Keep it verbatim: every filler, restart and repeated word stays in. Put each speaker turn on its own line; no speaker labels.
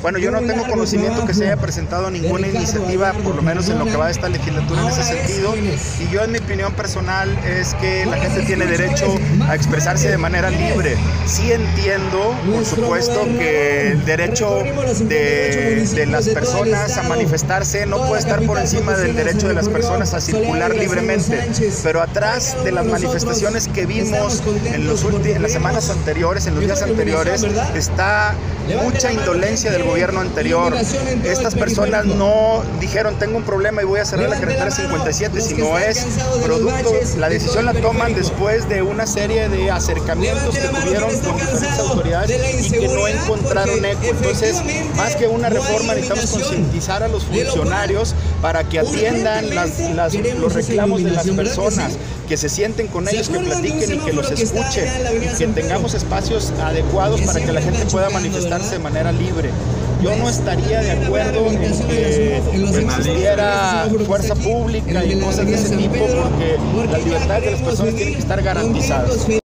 Bueno, yo no tengo conocimiento que se haya presentado ninguna iniciativa, por lo menos en lo que va de esta legislatura en ese sentido, y yo en mi opinión personal es que la gente tiene derecho a expresarse de manera libre. Sí entiendo, por supuesto, que el derecho de, de las personas a manifestarse no puede estar por encima del derecho de las personas a circular libremente, pero atrás de las manifestaciones que vimos en, los últimos, en las semanas anteriores, en los días anteriores, está mucha indolencia del gobierno anterior. Estas personas no dijeron tengo un problema y voy a cerrar la carretera cincuenta y siete, sino es producto, la decisión la toman después de una serie de acercamientos que tuvieron con diferentes autoridades y que no encontraron eco. Entonces, más que una reforma, necesitamos concientizar a los funcionarios para que atiendan las, las, los reclamos de las personas, que se sienten con ellos, que platiquen y que los escuchen, y que tengamos espacios adecuados para que la gente pueda manifestarse de manera libre. Yo no estaría de acuerdo en que existiera fuerza pública y cosas de ese tipo, porque las libertades de las personas tienen que estar garantizadas.